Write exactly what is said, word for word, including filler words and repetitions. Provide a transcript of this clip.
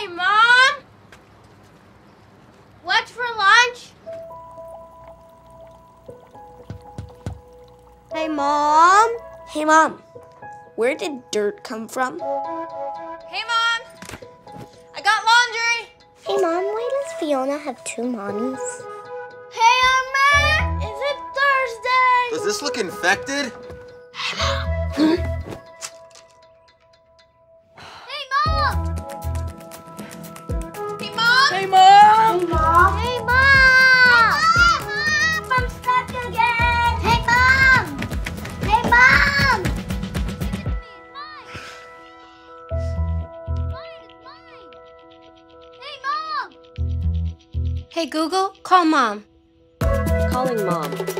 Mom! What's for lunch? Hey, Mom! Hey, Mom. Where did dirt come from? Hey, Mom! I got laundry! Hey, Mom, why does Fiona have two mommies? Hey, Aunt Mac! Is it Thursday? Does this look infected? Hey, Mom! Hey, Mom! Hey, Mom! Hey, Mom! Hey, Mom! Hey, Mom! Mom! I'm stuck again! Hey, Mom! Hey, Mom! Hey, Mom! Hey, Google, call Mom. Calling Mom.